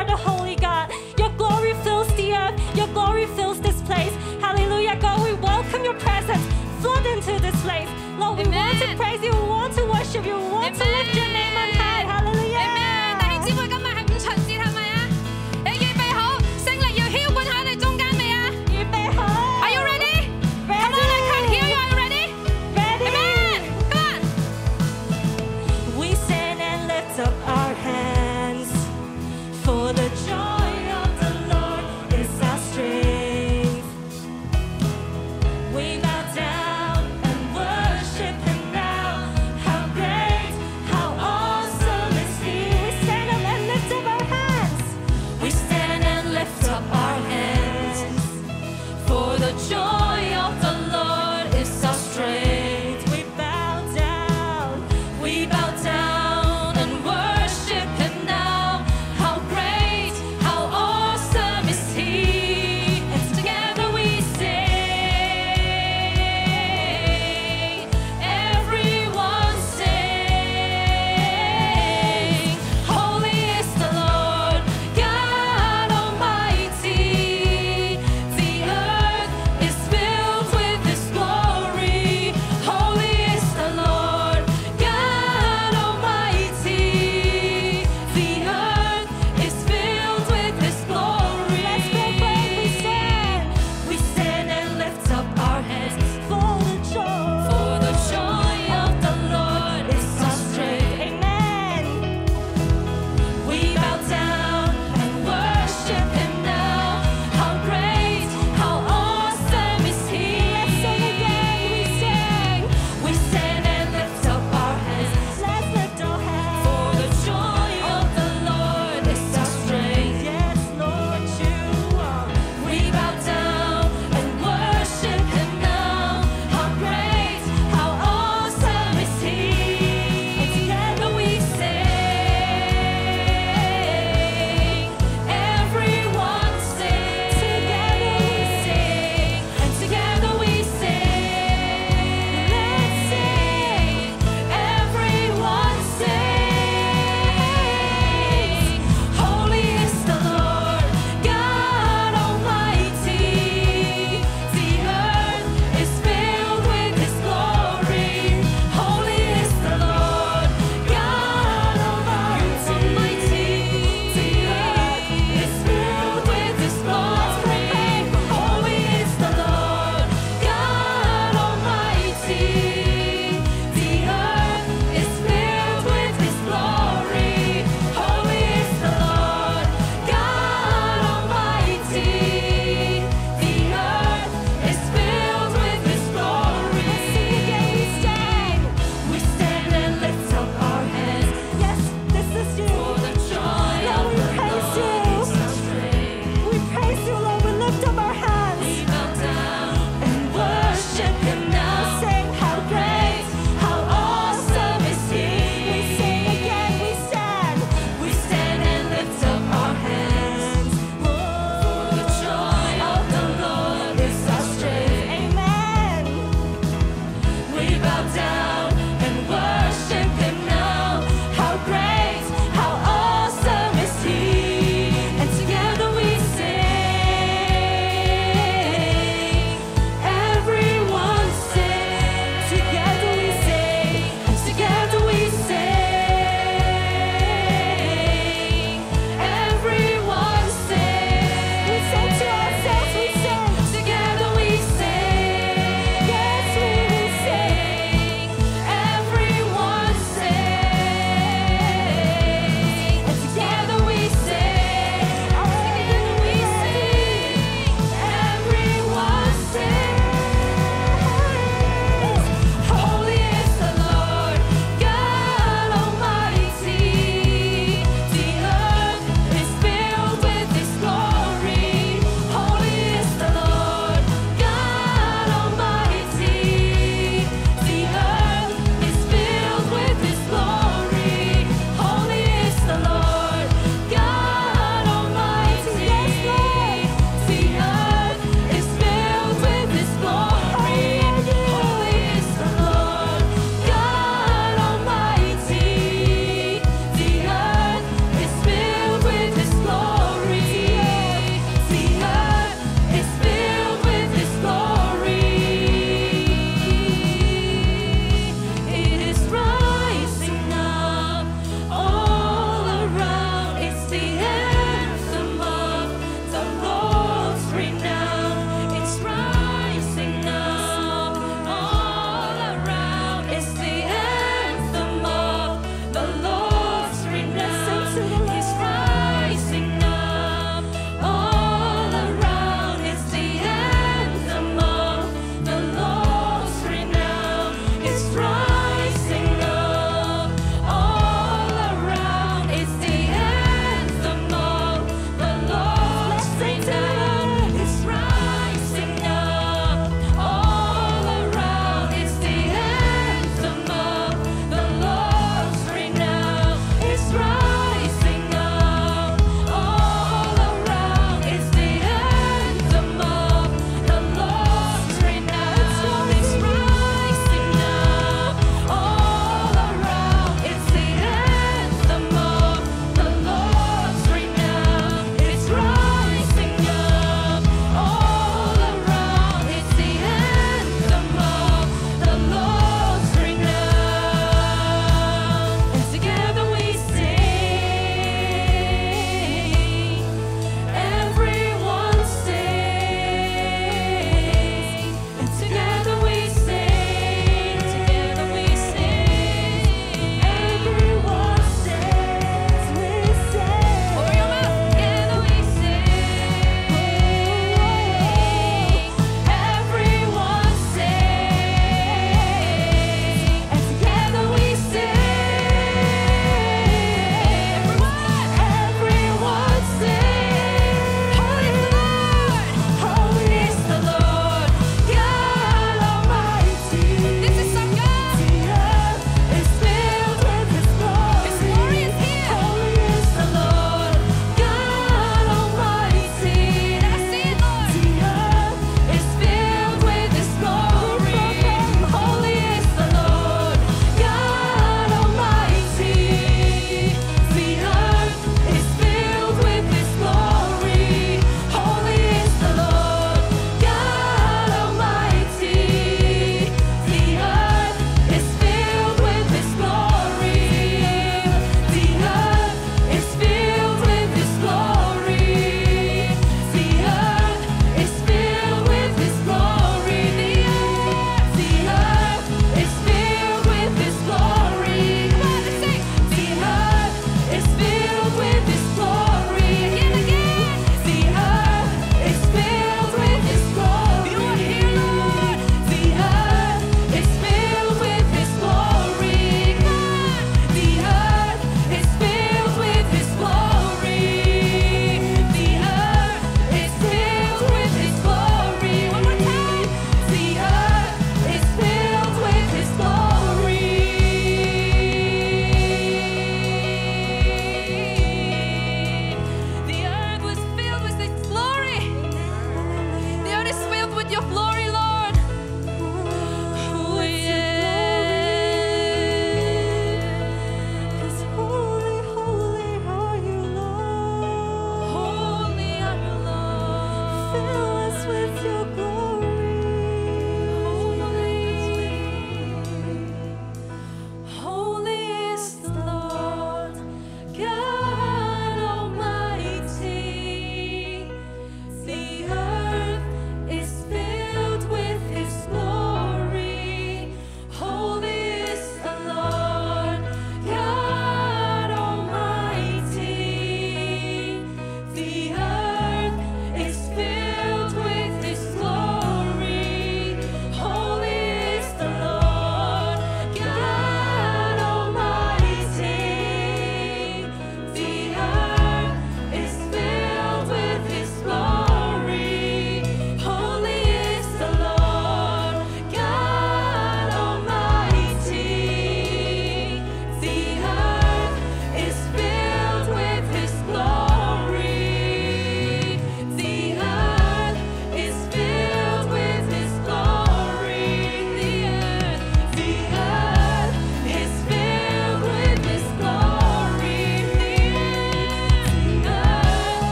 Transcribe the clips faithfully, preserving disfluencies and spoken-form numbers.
are the holy God. Your glory fills the earth. Your glory fills this place. Hallelujah, God, we welcome your presence. Flood into this place. Lord, we want to praise you. We want to worship you. We want to lift your name on high. Hallelujah. Amen. 弟兄姊妹，今日係五旬節係咪啊？你預備好，聖靈要澆灌喺你中間未啊？ 預備好。 Are you ready? Come on, I can't hear you. Are you ready? Ready. Amen. Come on. We stand and lift up our hands, for the joy of the Lord is our strength. We bow down and worship Him now. How great,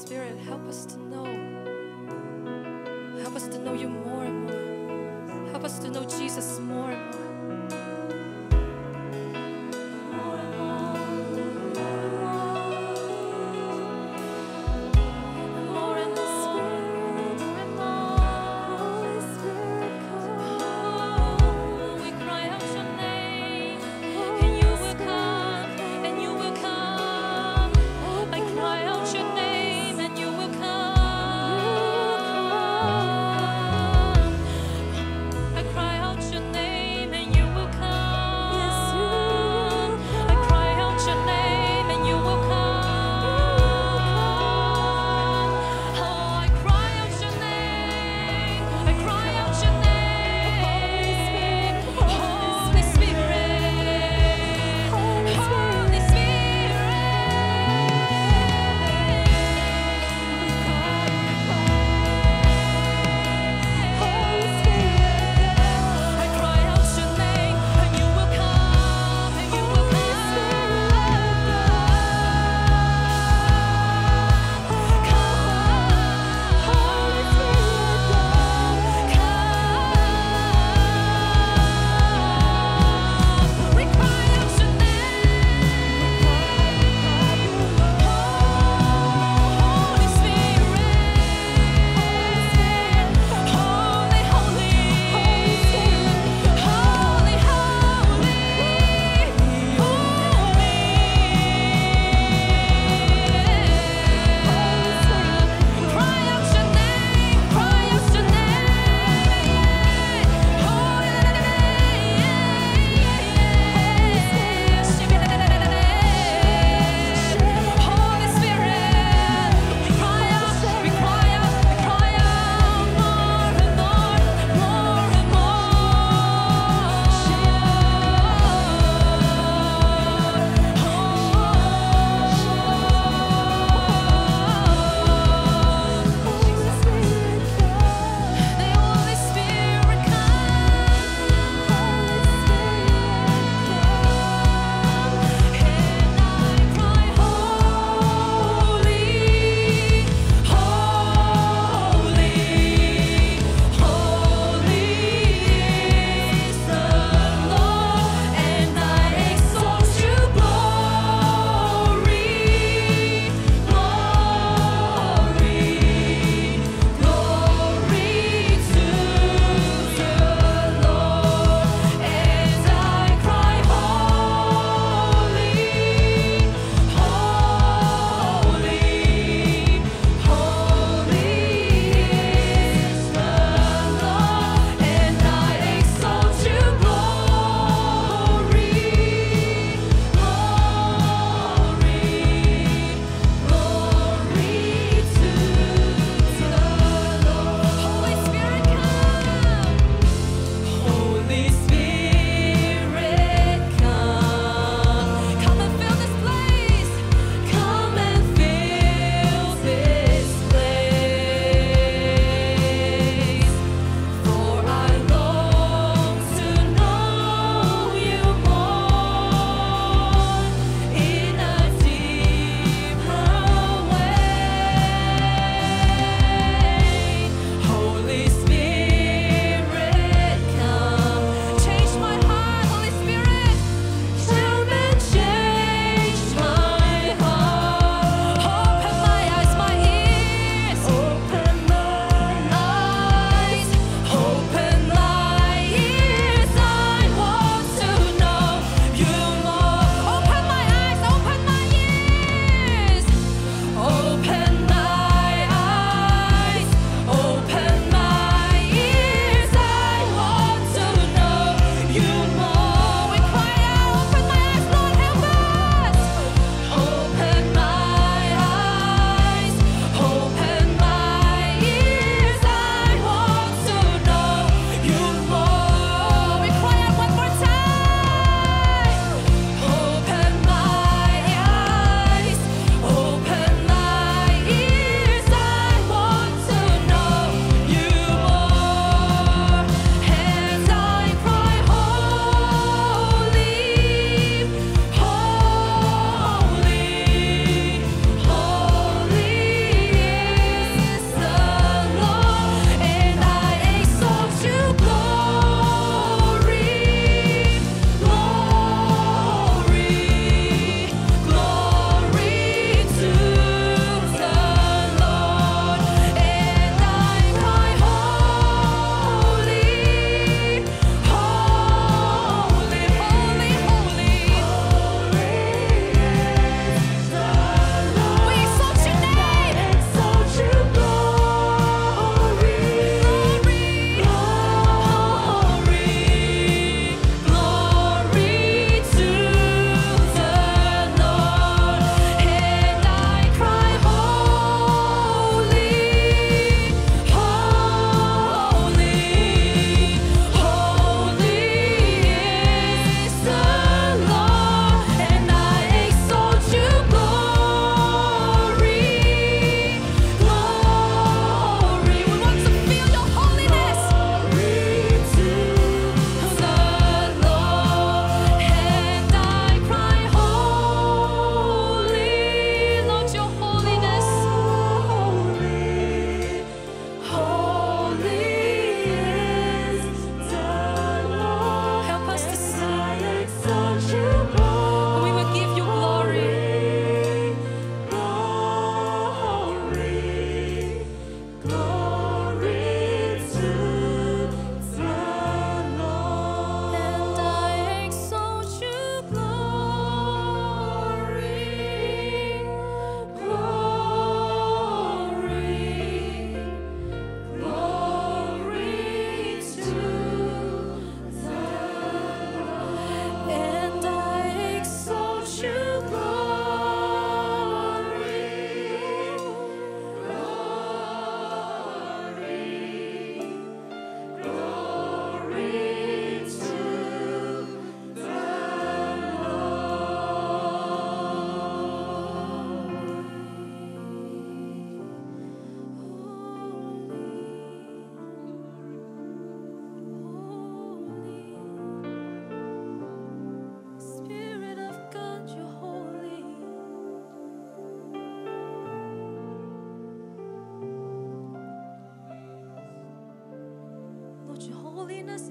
Spirit, help us to know. Help us to know you more and more. Help us to know Jesus more and more. I cry out your name and you will come.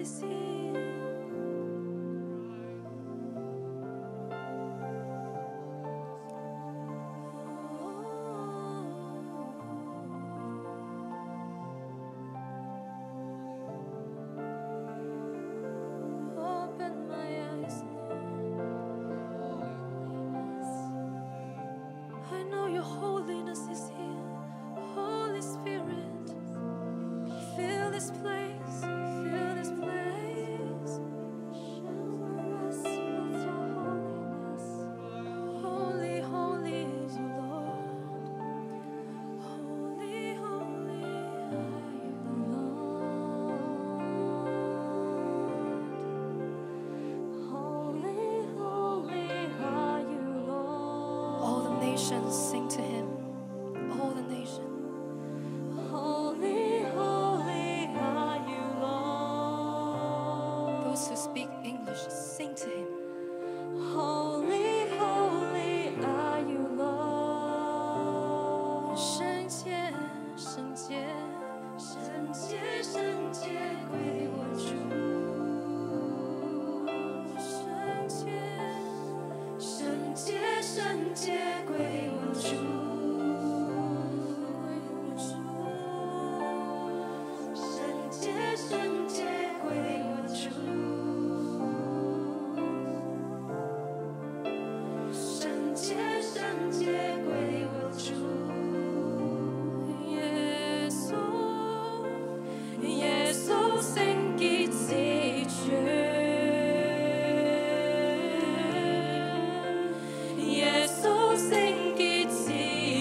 is here. Open my eyes, Lord. I know your holiness is here. Holy Spirit, fill this place, fill this place. Shower us with your holiness. Holy, holy is you, Lord. Holy, holy are you, Lord. Holy, holy are you, Lord. All the nations sing to him. All the nations. Holy, holy are you, Lord. Those who speak English, sing to him. Holy, holy are you, Lord. 圣洁，圣洁，圣洁，圣洁归我主。圣洁，圣洁，圣洁归我主。归我主。圣洁，圣洁归我主。圣洁，圣洁归我主。耶穌，耶穌聖潔之主。耶穌聖潔之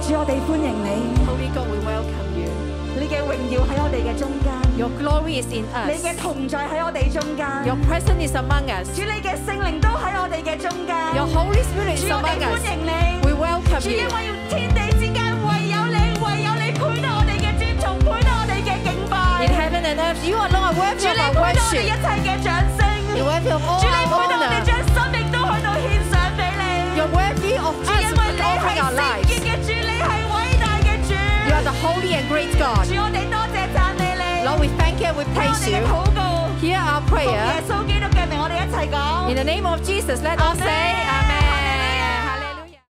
主，我哋歡迎你， Holy God, we welcome you. 你嘅榮耀喺我哋嘅中間， Your glory is in 你 us. 嘅同在喺我哋中間， Your presence is among us. 主你嘅聖靈都喺我哋嘅中間， Your Holy Spirit is 主我哋 among 歡 us. 迎你， We welcome 主因 you. 為要天地之間唯有你，唯有你配得我哋嘅尊重，配得我哋嘅敬拜， In heaven and earth, you alone are 主 worthy 你 of 配 our 得我哋一 worship. 切嘅掌聲， You're worthy of all 主你配 our 得我哋 honor. 將生命都去到獻上俾你， You're worthy of 主 us 因為你係 offering our 聖潔 lives. 嘅主，你係偉大嘅主， You are the holy and great God. 主我哋多謝讚美你， Lord, we thank you and we 聽我 praise 哋嘅 you. 禱告， Hear our 奉耶 prayer. 穌基督嘅名，我哋一齊講。 In the name of Jesus, let us say,